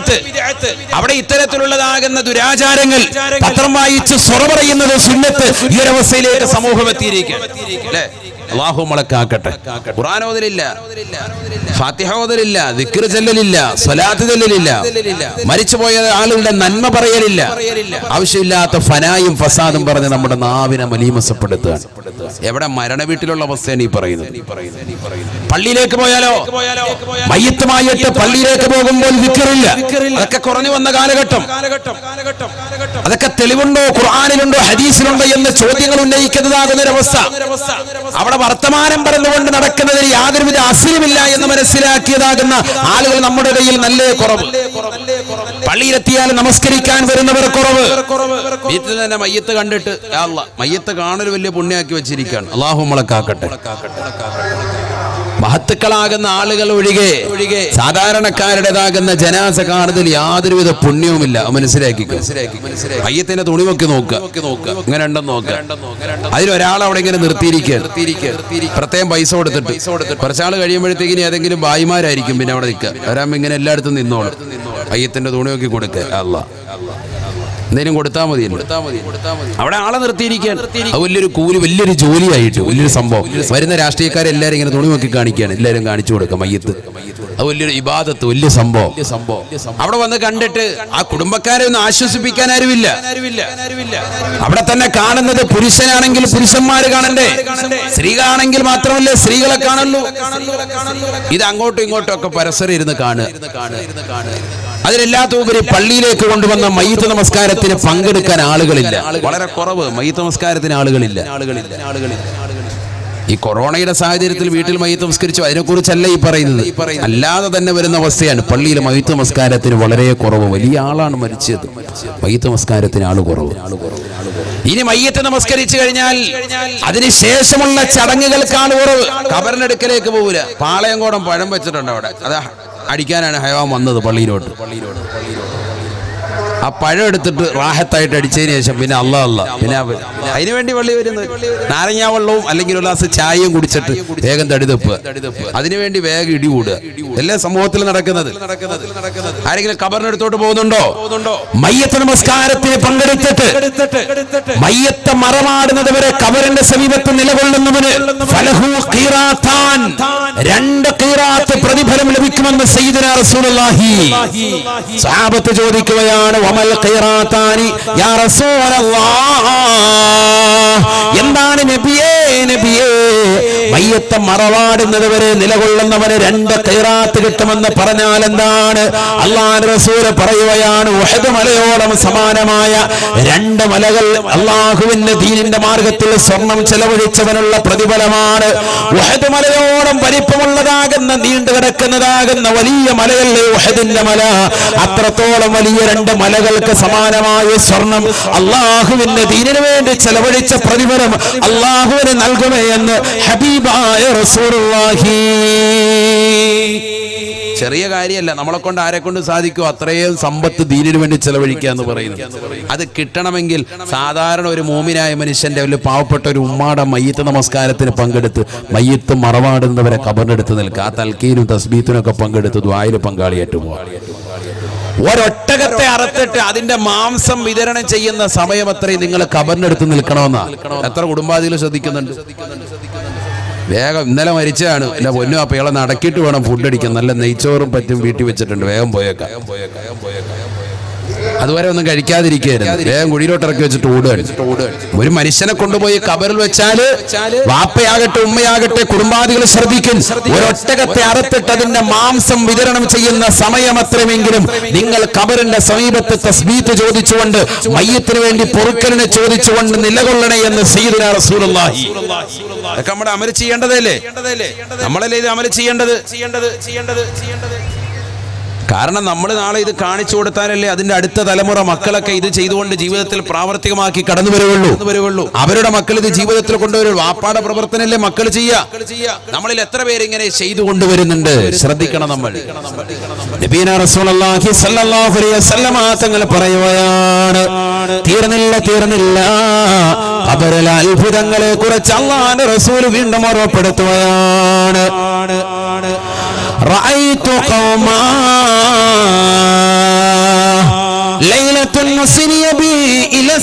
അവിടെ ഇത്തരത്തിലുള്ളതാകുന്ന ദുരാചാരങ്ങൾ പത്രം വായിച്ച് സ്വറ പറയുന്നത് സുന്നത്ത് ഈ ഒരു അവസ്ഥയിലേക്ക് സമൂഹം എത്തിയിരിക്കുകയാണ് അല്ലേ? അല്ലാഹു നമ്മളെ കാക്കട്ടെ. ഖുർആൻ ഓതലില്ല, ഫാത്തിഹ ഓതലില്ല, ദിക്ർ ചൊല്ലലില്ല, സ്വലാത്ത് ചൊല്ലലില്ല, മരിച്ചുപോയ ആളുകളുടെ നന്മ പറയലില്ല, ആവശ്യമില്ലാത്ത ഫനായും ഫസാദും പറഞ്ഞ് നമ്മുടെ നാവിനെ മലീമസപ്പെടുത്തുക. എവിടെ മരണ വീട്ടിലുള്ള അവസ്ഥയാണ് ഈ പറയുന്നത്. പള്ളിയിലേക്ക് പോയാലോ, മയ്യിത്തുമായിട്ട് പള്ളിയിലേക്ക് പോകുമ്പോൾ ദിക്റില്ല. അതൊക്കെ കുറഞ്ഞു വന്ന കാലഘട്ടം. അതൊക്കെ തെളിവുണ്ടോ, ഖുർആനിലുണ്ടോ, ഹദീസിലുണ്ടോ എന്ന് ചോദ്യങ്ങൾ ഉന്നയിക്കുന്നതാകുന്ന ഒരവസ്ഥ. അവിടെ വർത്തമാനം പറഞ്ഞുകൊണ്ട് നടക്കുന്നതിന് യാതൊരുവിധ അസ്ലിമില്ല എന്ന് മനസ്സിലാക്കിയതാകുന്ന ആളുകൾ നമ്മുടെ ഇടയിൽ നല്ല കുറവ്. പള്ളിയിലെത്തിയാൽ നമസ്കരിക്കാൻ വരുന്നവർ കുറവ്. വീട്ടിൽ തന്നെ മയ്യത്ത് കണ്ടിട്ട് മയ്യത്ത് കാണൽ വലിയ പുണ്യാക്കി വെച്ചിരിക്കുകയാണ്. അല്ലാഹു നമ്മളെ കാക്കട്ടെ. മഹത്തുക്കളാകുന്ന ആളുകൾ ഒഴികെ സാധാരണക്കാരുടേതാകുന്ന ജനാസ കാണുന്നതിൽ യാതൊരുവിധ പുണ്യവുമില്ല. മനസ്സിലാക്കിക്കോ. മയ്യത്തിന്റെ തുണി നോക്കി നോക്കുക, ഇങ്ങനെ ഉണ്ടെന്ന് നോക്കുക. അതിലൊരാൾ അവിടെ ഇങ്ങനെ നിർത്തിയിരിക്കുക, പ്രത്യേകം പൈസ കൊടുത്തിട്ട്. കുറച്ചാൾ കഴിയുമ്പോഴത്തേക്കിന് ഏതെങ്കിലും ഭായിമാരായിരിക്കും പിന്നെ അവിടെ നിൽക്കുക. അവരാകുമ്പോൾ ഇങ്ങനെ എല്ലായിടത്തും നിന്നോളും. മയ്യത്തിന്റെ തുണി നോക്കി കൊടുക്കുക. അല്ലാഹ് എന്തെങ്കിലും കൊടുത്താൽ മതി. അവിടെ ആളെ നിർത്തിയിരിക്കുകയാണ്. അത് വലിയൊരു കൂലി, വലിയൊരു ജോലിയായിട്ട് വലിയൊരു സംഭവം. വരുന്ന രാഷ്ട്രീയക്കാരെല്ലാരും ഇങ്ങനെ തുണി നോക്കി കാണിക്കുകയാണ്. എല്ലാവരും കാണിച്ചു കൊടുക്കുക മയ്യത്ത്. അത് വലിയൊരു ഇബാദത്ത്, വലിയ സംഭവം. അവിടെ വന്ന് കണ്ടിട്ട് ആ കുടുംബക്കാരെ ഒന്ന് ആശ്വസിപ്പിക്കാൻ ആരുമില്ല. അവിടെ തന്നെ കാണുന്നത് പുരുഷനാണെങ്കിൽ പുരുഷന്മാര് കാണണ്ടേ, സ്ത്രീകളാണെങ്കിൽ മാത്രമല്ലേ സ്ത്രീകളെ കാണുള്ളൂ. ഇത് അങ്ങോട്ടും ഇങ്ങോട്ടും ഒക്കെ പരസ്പരം ഇരുന്ന് കാണുക. അതിലെല്ലാത്തുപരി പള്ളിയിലേക്ക് കൊണ്ടുവന്ന മയ്യിത്ത് നമസ്കാരത്തിന് പങ്കെടുക്കാൻ ആളുകളില്ല. വളരെ കുറവ്. മയ്യിത്ത് നമസ്കാരത്തിന് ആളുകളില്ല. ഈ കൊറോണയുടെ സാഹചര്യത്തിൽ വീട്ടിൽ മയ്യിത്ത് നമസ്കരിച്ചു, അതിനെക്കുറിച്ചല്ല ഈ പറയുന്നത്. അല്ലാതെ തന്നെ വരുന്ന അവസ്ഥയാണ്. പള്ളിയിൽ മയ്യിത്ത് നമസ്കാരത്തിന് വളരെ കുറവ്. വലിയ ആളാണ് മരിച്ചത്, മയ്യിത്ത് നമസ്കാരത്തിന് ആള് കുറവ്. ഇനി മയ്യിത്ത് നമസ്കരിച്ചു കഴിഞ്ഞാൽ അതിനുശേഷമുള്ള ചടങ്ങുകൾക്ക് ആള് കുറവ്. ഖബറിനടുക്കലേക്ക് പോകൂല. പാളയംകോടം പഴം വെച്ചിട്ടുണ്ട് അവിടെ. അതാ അടിക്കാനാണ് ഹയവാൻ വന്നത് പള്ളിയിലോട്ട്. ആ പഴം എടുത്തിട്ട് റാഹത്തായിട്ട് അടിച്ചതിന് ശേഷം പിന്നെ പിന്നെ അതിനുവേണ്ടി പള്ളി വരുന്നത്. നാരങ്ങാ വെള്ളവും അല്ലെങ്കിൽ ഒരു ഗ്ലാസ് ചായയും കുടിച്ചിട്ട് വേഗം തടിതെപ്പുക. അതിനുവേണ്ടി വേഗം ഇടികൂടുക. എല്ലാ സമൂഹത്തിലും നടക്കുന്നത്. ആരെങ്കിലും ഖബറിനടുത്തോട്ട് പോകുന്നുണ്ടോ? മയ്യത്ത് നമസ്കാരത്തിന് പങ്കെടുത്തിട്ട് മയ്യത്ത് മറമാടുന്നത് വരെ ഖബറിന്റെ സമീപത്ത് നിലകൊള്ളുന്നവന് ഫലഹു ഖീറാത്താൻ, 2 ഖീറാത്ത് പ്രതിഫലം ലഭിക്കുമെന്ന് സയ്യിദുനാ റസൂലുള്ളാഹി. സഹാബത്ത് ചോദിക്കുകയാണ്, വമൽ ഖീറാത്താനി യാ റസൂലല്ലാഹ്, എന്താണ് നബിയേ നബിയേ മയ്യത്ത് മറവാടുന്നത് വരെ നിലകൊള്ളുന്നവന് 2 ഖീറാത്ത് കിട്ടുമെന്ന് പറഞ്ഞാൽ എന്താണ്? അല്ലാഹുവിന്റെ റസൂൽ പറയുകയാണ്, ഉഹദ് മലയോളം സമാനമായ 2 മലകൾ അല്ലാഹുവിന്റെ ദീനിന്റെ മാർഗത്തിൽ സ്വർണം ചെലവഴിച്ചവനുള്ള പ്രതിഫലമാണ്. ഉഹദ് മലയോളം വലിപ്പമുള്ളതാകുന്ന നീണ്ടു കിടക്കുന്നതാകുന്ന വലിയ മലയല്ലേ ഉഹദിന്റെ മല. അത്രത്തോളം വലിയ 2 മലകൾക്ക് സമാനമായ സ്വർണം അല്ലാഹുവിന്റെ ദീനിനു വേണ്ടി ചെലവഴിച്ച പ്രതിഫലം അല്ലാഹുവിന് നൽകുമേ എന്ന് ഹബീബായ റസൂലുള്ളാഹി. ചെറിയ കാര്യമല്ല. നമ്മളെ കൊണ്ട് ആരെ കൊണ്ട് സാധിക്കും അത്രയും സമ്പത്ത് ദീനിനു വേണ്ടി ചെലവഴിക്കുക എന്ന് പറയുന്നത്. അത് കിട്ടണമെങ്കിൽ സാധാരണ ഒരു മോമിനായ മനുഷ്യന്റെ ഒരു പാവപ്പെട്ട ഒരു ഉമ്മാടെ മയ്യത്ത് നമസ്കാരത്തിന് പങ്കെടുത്ത് മയ്യത്ത് മറവാടുന്നവരെ ഖബറിനടുത്ത് നിൽക്കുക. ആ തൽക്കീനും തസ്ബീത്തിനും ഒക്കെ പങ്കെടുത്ത് ദുആയിൽ പങ്കാളിയായിട്ട് പോവുക. ഒരൊട്ടകത്തെ അറുത്തിട്ട് അതിന്റെ മാംസം വിതരണം ചെയ്യുന്ന സമയം അത്രയും നിങ്ങൾ ഖബറിനടുത്ത് നിൽക്കണമെന്നാ. എത്ര കുടുംബാദികൾ ശ്രദ്ധിക്കുന്നുണ്ട്? വേഗം ഇന്നലെ മരിച്ചാണ്, എന്റെ പൊന്നു അപ്പൊ ഇയാളെ നടക്കിയിട്ട് വേണം ഫുഡ് അടിക്കാൻ. നല്ല നെയ്ച്ചോറും പറ്റും വീട്ടിൽ വെച്ചിട്ടുണ്ട്, വേഗം പോയേക്കാം. അതുവരെ ഒന്നും കഴിക്കാതിരിക്കരുത്. വേഗം കുഴിയിലോട്ട് ഇറക്കി വെച്ചിട്ട് ഓടുകയാണ്. ഒരു മനുഷ്യനെ കൊണ്ടുപോയി ഖബറിൽ വെച്ചാല് വാപ്പയാകട്ടെ ഉമ്മയാകട്ടെ കുടുംബാദികൾ ശ്രദ്ധിക്കും. ഒരൊട്ടകത്തെ അറുത്തിട്ട് അതിന്റെ മാംസം വിതരണം ചെയ്യുന്ന സമയം അത്രമെങ്കിലും നിങ്ങൾ ഖബറിന്റെ സമീപത്ത് തസ്ബീത്ത് ചോദിച്ചുകൊണ്ട് മയ്യത്തിന് വേണ്ടി പൊറുക്കലിനെ ചോദിച്ചുകൊണ്ട് നിലകൊള്ളണേ എന്ന് സയ്യിദുനാ റസൂലുള്ളാഹി. അതൊക്കെ നമ്മുടെ അമൽ ചെയ്യേണ്ടതല്ലേ? നമ്മളല്ലേ ഇത് അമൽ ചെയ്യേണ്ടത്? കാരണം നമ്മൾ നാളെ ഇത് കാണിച്ചു കൊടുത്താലല്ലേ അതിന്റെ അടുത്ത തലമുറ മക്കളൊക്കെ ഇത് ചെയ്തുകൊണ്ട് ജീവിതത്തിൽ പ്രാവർത്തികമാക്കി കടന്നു വരുള്ളൂ. അവരുടെ മക്കൾ ഇത് ജീവിതത്തിൽ കൊണ്ടുവരും. വാപ്പാടെ പ്രവർത്തനല്ലേ മക്കൾ ചെയ്യുക. നമ്മളിൽ എത്ര പേര് ഇങ്ങനെ ചെയ്തു കൊണ്ടുവരുന്നുണ്ട്? ശ്രദ്ധിക്കണം നമ്മൾ. നബിയുനാ റസൂലുള്ളാഹി സ്വല്ലല്ലാഹു അലൈഹി വസല്ലം തങ്ങൾ പറയുകയാണ്, തീർന്നില്ല ഖബറിലെ അത്ഭുതങ്ങളെ കുറിച്ച് അല്ലാഹുവിന്റെ റസൂൽ വീണ്ടും ഓർമ്മപ്പെടുത്തുകയാണ്. റഅയ്തു ഖൗമാ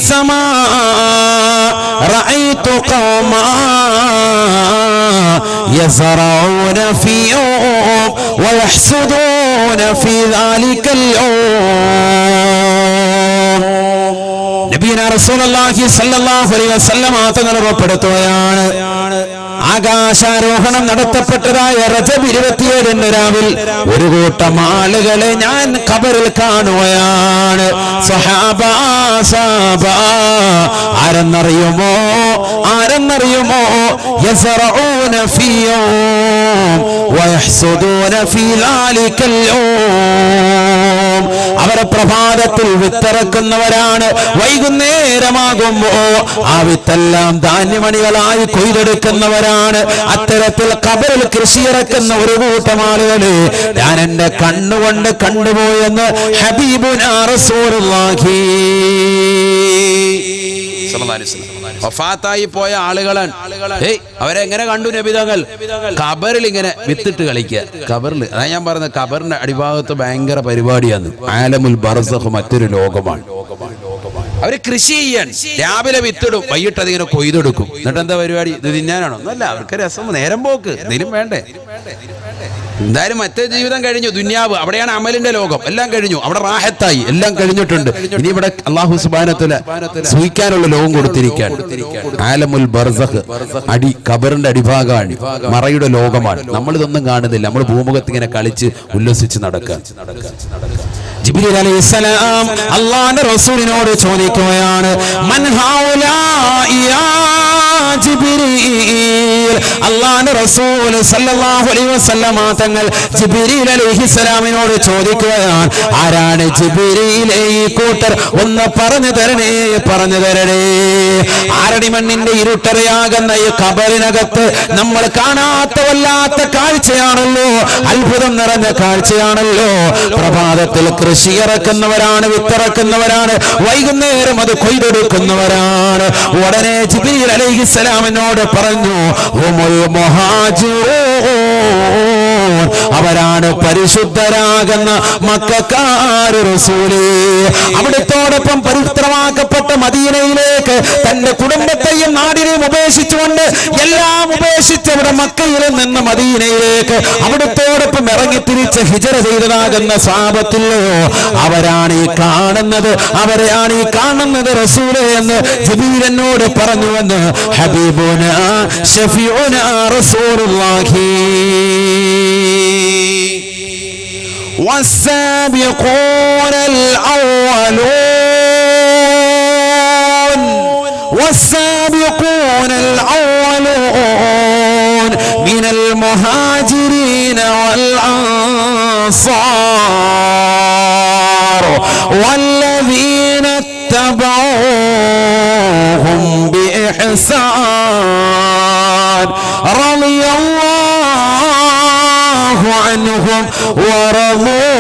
السماء رأيت قوما يزرعون في يوم ويحسدون في ذلك اليوم. നബിയുനാ റസൂലുള്ളാഹി സ്വല്ലല്ലാഹു അലൈഹി വസല്ലം തങ്ങൾ ഉറപ്പെടുത്തുകയാണ്, ആകാശാരോഹണം നടത്തപ്പെട്ടതായ റജബ് 27 രാവിൽ ഒരു കൂട്ടം ആളുകളെ ഞാൻ ഖബറിൽ കാണുകയാണ്. സഹാബാ സഹാബാ ആരെന്നറിയുമോ? യസ്റഊന ഫീ യൗം വയഹ്സുദൂന ഫീ ദാലികൽ യൗം. അവരെ പ്രഭാതത്തിൽ വിത്തിറക്കുന്നവരാണ്, വൈകുന്നേരമാകുമ്പോ ആ വിത്തെല്ലാം ധാന്യമണികളായി കൊയ്തെടുക്കുന്നവരാണ്. അത്തരത്തിൽ ഖബറിൽ കൃഷിയിറക്കുന്ന ഒരു കൂട്ടം ആളുകളെ ഞാൻ എന്റെ കണ്ണുകൊണ്ട് കണ്ടുപോയെന്ന് ഹബീബുനാ റസൂലുള്ളാഹി സ്വല്ലല്ലാഹു അലൈഹി വസല്ലം. വഫാത്തായി പോയ ആളുകളാണ്. അവരെങ്ങനെ കണ്ടു നബി തങ്ങൾ? ഖബറിൽ ഇങ്ങനെ വിത്തിട്ട് കളിക്കുക. ഖബറിൽ, അതാ ഞാൻ പറഞ്ഞത്, ഖബറിന്റെ അടിഭാഗത്ത് ഭയങ്കര പരിപാടിയാണ്. ആലമുൽ ബർസഖ് മറ്റൊരു ലോകമാണ്. അവര് കൃഷി ചെയ്യാൻ രാവിലെ വിത്തിടും, വൈകിട്ട് അതിങ്ങനെ കൊയ്തെടുക്കും. എന്നിട്ട് എന്താ പരിപാടി? ഇത് തിന്നാനാണോ? ഒന്നല്ല, അവർക്ക് രസം, നേരം പോക്ക്, എന്തെങ്കിലും വേണ്ടേ? എന്തായാലും മറ്റേ ജീവിതം കഴിഞ്ഞു, ദുനിയാവ്, അവിടെയാണ് അമലിന്റെ ലോകം. എല്ലാം കഴിഞ്ഞു, അവിടെ റാഹത്തായി, എല്ലാം കഴിഞ്ഞിട്ടുണ്ട്. ഇനി ഇവിടെ അല്ലാഹു സുബ്ഹാനഹു വ തആല സൂഹിക്കാനുള്ള ലോകം കൊടുത്തിരിക്കുകയാണ്. ആലമുൽ ബർസഖ്, ഖബറിന്റെ അടിഭാഗമാണ്, മറയുടെ ലോകമാണ്. നമ്മളിതൊന്നും കാണുന്നില്ല, നമ്മൾ ഭൂമുഖത്ത് ഇങ്ങനെ കളിച്ച് ഉല്ലസിച്ച് നടക്കുക. ജിബ്രീൽ അലൈഹിസ്സലാം അല്ലാഹുവിന്റെ റസൂലിനോട് ചോദിക്കുകയാണ്, മൻ ഹൗലാഇ യാ ജിബ്രീൽ. അല്ലാഹുവിന്റെ റസൂൽ സല്ലല്ലാഹു അലൈഹി വസല്ലം തങ്ങൾ ജിബ്രീൽ അലൈഹിസ്സലാമിനോട് ചോദിക്കുകയാണ്, ആരാണ് ജിബ്രീലേ ഈ കൂട്ടർ? ഒന്ന് പറഞ്ഞു തരണേ, പറഞ്ഞു തരണേ. ആരടി മണ്ണിന്റെ ഇരുട്ടറയാകുന്ന ഈ ഖബറിനകത്ത് നമ്മൾ കാണാത്ത വല്ലാത്ത കാഴ്ചയാണല്ലോ, അത്ഭുതം നിറഞ്ഞ കാഴ്ചയാണല്ലോ. പ്രഭാതത്തിൽ കൃഷി ഇറക്കുന്നവരാണ്, വിത്തിറക്കുന്നവരാണ്, വൈകുന്നേരം അത് കൊയ്തെടുക്കുന്നവരാണ്. ഉടനെ ജിബ്രീൽ അലൈഹിസ്സലാമിനോട് പറഞ്ഞു, ഹുമുൽ മുഹാജിറൂൻ, അവരാണ് പരിശുദ്ധരാകുന്ന മക്കക്കാർ റസൂലേ. അവിടത്തോടൊപ്പം പവിത്രമാക്കപ്പെട്ട മദീനയിലേക്ക് തന്റെ കുടുംബത്തെയും നാടിനെയും ഉപേക്ഷിച്ചുകൊണ്ട്, എല്ലാം ഉപേക്ഷിച്ചവിടെ മക്കയിൽ നിന്ന് മദീനയിലേക്ക് അവിടത്തോടൊപ്പം ഇറങ്ങിത്തിരിച്ച് ഹിജറ ചെയ്തതാകുന്ന സ്വഹാബത്തിലോ അവരാണ് ഈ കാണുന്നത്, അവരെയാണ് ഈ കാണുന്നത് റസൂലേ എന്ന് ജിബ്രീൽ എന്നോട് പറഞ്ഞുവെന്ന് ഹബീബുനാ ശഫീഉനാ റസൂലുള്ളാഹി. والسابقون الأولون من المهاجرين والأنصار والذين اتبعوهم بإحسان رضي الله عنهم ورضوا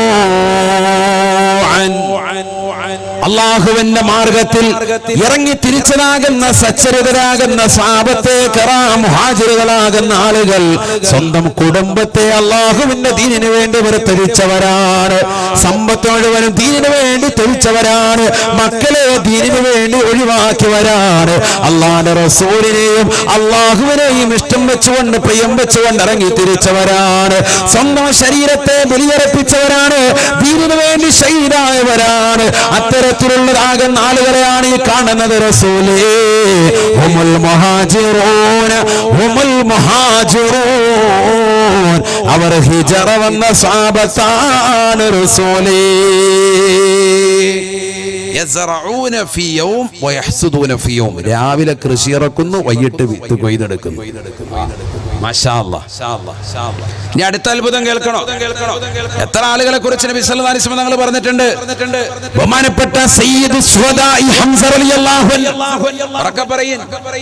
عنه. അള്ളാഹുവിന്റെ മാർഗത്തിൽ ഇറങ്ങി തിരിച്ചതാകുന്ന സച്ചരിതരാകുന്ന സ്വഹാബത്തെ കിറാം മുഹാജിറുകളാകുന്ന ആളുകൾ സ്വന്തം കുടുംബത്തെ അള്ളാഹുവിന്റെ ദീനിനു വേണ്ടി ത്യാഗിച്ചവരാണ്. സമ്പത്ത് മുഴുവനും ദീനിനു വേണ്ടി ത്യാഗിച്ചവരാണ്. മക്കളെ ദീനിനു വേണ്ടി ഒഴിവാക്കിയവരാണ്. അള്ളാഹുവിന്റെ റസൂലിനെയും അള്ളാഹുവിനെയും ഇഷ്ടം വെച്ചുകൊണ്ട് പ്രിയം വെച്ചുകൊണ്ട് ഇറങ്ങി തിരിച്ചവരാണ്. സ്വന്തം ശരീരത്തെ ബലിയർപ്പിച്ചവരാണ്. ദീനിനു വേണ്ടി ഷഹീദായവരാണ്. അത്തരത്തിലുള്ളതാകുന്ന ആളുകളെയാണ് ഈ കാണുന്നത്. റസൂലേ ഹുമുൽ മുഹാജിറൂന ഹുമുൽ മുഹാജിറൂൻ, അവർ ഹിജറ വന്ന സ്വഹാബത്താണ്. റസൂലേ യസ്റഊന ഫീ യൗം വയഹ്സുദൂന ഫീ യൗം, രാവിലെ കൃഷി ഇറക്കുന്നു, വൈകിട്ട് വിത്ത് കൊയ്തെടുക്കുന്നു. മാഷാ അല്ലാഹ്. ഇനി അടുത്ത അത്ഭുതം കേൾക്കണോ? എത്ര ആളുകളെ കുറിച്ച് നബി സല്ലല്ലാഹു അലൈഹി വസല്ലം തങ്ങൾ പറഞ്ഞിട്ടുണ്ട്. ബഹുമാനപ്പെട്ട സയ്യിദു ശുഹദാഇ ഹംസ റളിയല്ലാഹു അൻഹു ഉറക്കെ പറയ്.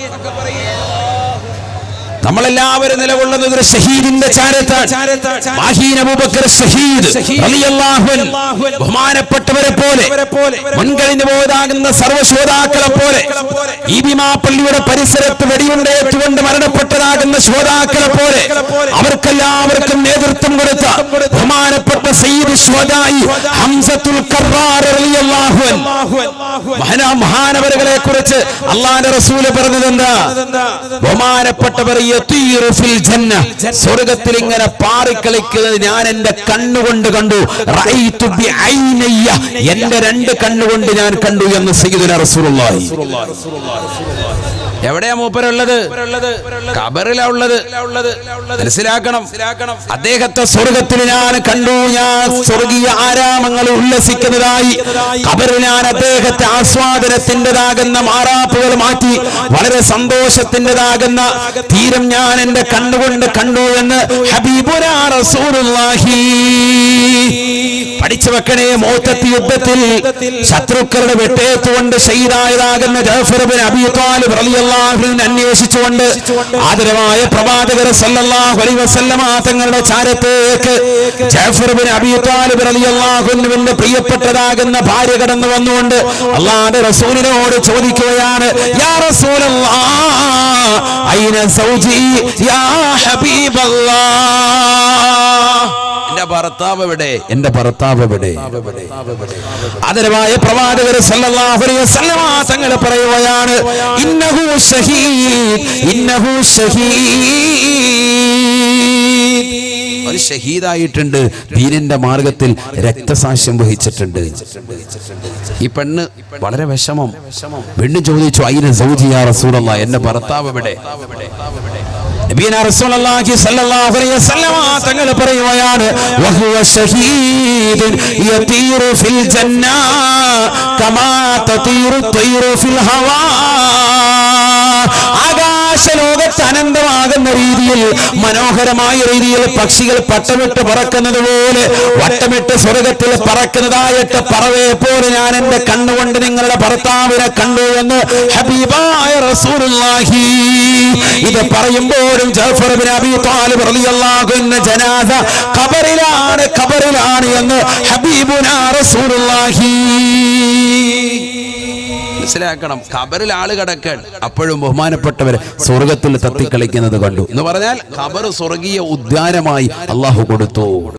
നമ്മളെല്ലാവരും നിലകൊള്ളുന്നത് ഒരു ഷഹീദിന്റെ ചാരത്താണ്. മാഹീൻ അബൂബക്കർ ഷഹീദ് റളിയല്ലാഹു അൻഹു ബഹുമാനപ്പെട്ടവരെ പോലെ, മുൻകഴിഞ്ഞു പോയതാകുന്ന സർവ്വശോതാക്കളെ പോലെ, ഈ ഭീമാപ്പള്ളിയുടെ പരിസരത്ത് വെടിയുണ്ടേറ്റുകൊണ്ട് മരണപ്പെട്ടതാകുന്ന ശോതാക്കളെ പോലെ അവർക്കെല്ലാവർക്കും നേതൃത്വം കൊടുത്ത ബഹുമാനപ്പെട്ട സയ്യിദ് ശുഹദാഇ ഹംസത്തുൽ കറാർ റളിയല്ലാഹു അൻഹു മഹാനവറുകളെ കുറിച്ച് അള്ളാഹുവിന്റെ റസൂൽ പറഞ്ഞത് എന്താ? ബഹുമാനപ്പെട്ടവർ യതീറു ഫിൽ ജന്ന, സ്വർഗ്ഗത്തിൽ ഇങ്ങനെ പാറിക്കളിക്കുന്നത് ഞാൻ എന്റെ കണ്ണുകൊണ്ട് കണ്ടു. റഅയ്തു ബിഐനയ്യ, എന്റെ രണ്ട് കണ്ണുകൊണ്ട് ഞാൻ കണ്ടു എന്ന് സയ്യിദുനാ റസൂലുള്ളാഹി. എവിടെയാ മൂപ്പരുള്ളത്? ഖബറിലാ ഉള്ളത്. മനസ്സിലാക്കണം, അദ്ദേഹത്തെ സ്വർഗത്തിൽ ഞാൻ കണ്ടു. ഞാൻ സ്വർഗീയ ആരാമങ്ങൾ ഉല്ലസിക്കുന്നതായി ഖബറിൽ ഞാൻ അദ്ദേഹത്തെ ആസ്വാദനത്തിൻ്റെതാകുന്ന മാറാപ്പുകൾ മാറ്റി വളരെ സന്തോഷത്തിൻ്റെതാകുന്ന തീരം ഞാൻ എന്റെ കണ്ണുകൊണ്ട് കണ്ടു എന്ന് ഹബീബുനാ റസൂലുള്ളാഹി. പഠിച്ചു വെക്കണേ, മൗതത്ത് യുദ്ധത്തിൽ ശത്രുക്കളുടെ വെട്ടേറ്റുകൊണ്ട് ഷഹീദായതാകുന്ന ജഅഫർ ഇബ്നു അബീ ത്വാലിബ് റളിയല്ലാഹു അൻഹു അന്വേഷിച്ചുകൊണ്ട് ആദരവായ പ്രവാചകർ സല്ലല്ലാഹു അലൈഹി വസല്ലമ തങ്ങളുടെ ചാരത്തേക്ക് ജഅഫർ ഇബ്നു അബീ ത്വാലിബ് റളിയല്ലാഹു അൻഹുവിന്റെ പ്രിയപ്പെട്ടതാകുന്ന ഭാര്യ കടന്നു വന്നുകൊണ്ട് അല്ലാഹുവിന്റെ റസൂലിനോട് ചോദിക്കുകയാണ്, യാ റസൂലല്ലാഹ് അയ്ന സൗജി യാ ഹബീബല്ലാഹ്, എന്റെ ഭർത്താവ് എവിടെ? എന്റെ ഭർത്താവ് എവിടെ? ആദരവായ പ്രവാചകർ സല്ലല്ലാഹു അലൈഹി വസല്ലമ തങ്ങൾ പറയുകയാണ്, ഇന്നഹു ഷഹീദ്, ഇന്നഹു ഷഹീദ്, ഒരു ഷഹീദായിട്ടുണ്ട്, ദീനിന്റെ മാർഗത്തിൽ രക്തസാക്ഷ്യം വഹിച്ചിട്ടുണ്ട്. ഈ പെണ്ണ് വളരെ വിഷമം. വീണ്ടും ചോദിച്ചു, അയ്ന സൗജി യാ റസൂലല്ലാഹ്, എന്റെ ഭർത്താവ് എവിടെ? നബിയനാ റസൂലുള്ളാഹി സ്വല്ലല്ലാഹു അലൈഹി വസല്ലമ തങ്ങൾ പറയുകയാണ്, വഹുവ ഷഹീദുൻ യതീറു ഫിൽ ജന്ന കമാ തതീറു തൈറു ഫിൽ ഹവാ. ആകാശലോകത്ത് അനന്തമാകുന്ന രീതിയിൽ, മനോഹരമായ രീതിയിൽ പക്ഷികൾ പട്ടമിട്ട് പറക്കുന്നത് പോലെ വട്ടമിട്ട് സ്വർഗത്തിൽ പറക്കുന്നതായിട്ട് പറവയെ പോലെ ഞാൻ എന്റെ കണ്ണുകൊണ്ട് നിങ്ങളുടെ ഭർത്താവിനെ കണ്ടു എന്ന് ഹബീബായ റസൂലുള്ളാഹി. ഇത് പറയുമ്പോഴും ജഅഫർ ഇബ്നു അബീ ത്വാലിബ് റളിയല്ലാഹു അൻഹു ജനാസ ഖബറിലാണ്, ഖബറിലാണ് എന്ന് ഹബീബുനാ റസൂലുള്ളാഹി. മനസ്സിലാക്കണം, ഖബറിൽ ആള് കിടക്കാൻ അപ്പോഴും ബഹുമാനപ്പെട്ടവർ സ്വർഗത്തിൽ തത്തിക്കളിക്കുന്നത് കണ്ടു എന്ന് പറഞ്ഞാൽ ഖബർ സ്വർഗീയ ഉദ്യാനമായി അള്ളാഹു കൊടുത്തു.